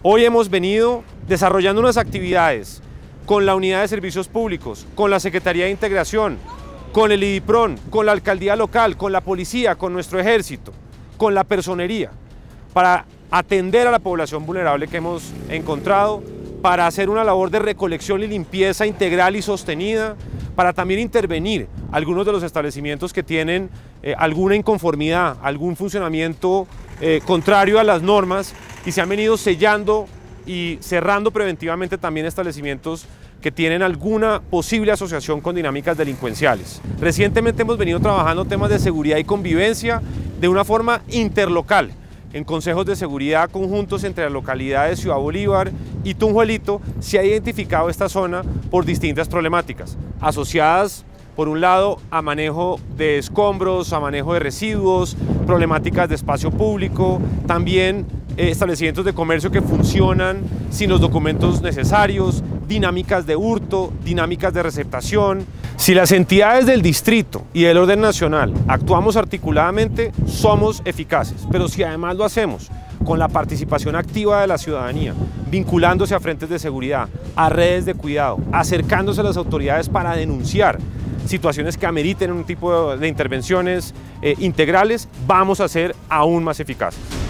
Hoy hemos venido desarrollando unas actividades con la Unidad de Servicios Públicos, con la Secretaría de Integración, con el IDIPRON, con la Alcaldía Local, con la Policía, con nuestro Ejército, con la Personería, para atender a la población vulnerable que hemos encontrado, para hacer una labor de recolección y limpieza integral y sostenida, para también intervenir algunos de los establecimientos que tienen alguna inconformidad, algún funcionamiento contrario a las normas, y se han venido sellando y cerrando preventivamente también establecimientos que tienen alguna posible asociación con dinámicas delincuenciales. Recientemente hemos venido trabajando temas de seguridad y convivencia de una forma interlocal, en consejos de seguridad conjuntos entre las localidades Ciudad Bolívar y Tunjuelito. Se ha identificado esta zona por distintas problemáticas, asociadas por un lado a manejo de escombros, a manejo de residuos, problemáticas de espacio público, también establecimientos de comercio que funcionan sin los documentos necesarios, dinámicas de hurto, dinámicas de receptación. Si las entidades del distrito y del orden nacional actuamos articuladamente, somos eficaces, pero si además lo hacemos con la participación activa de la ciudadanía, vinculándose a frentes de seguridad, a redes de cuidado, acercándose a las autoridades para denunciar situaciones que ameriten un tipo de intervenciones integrales, vamos a ser aún más eficaces.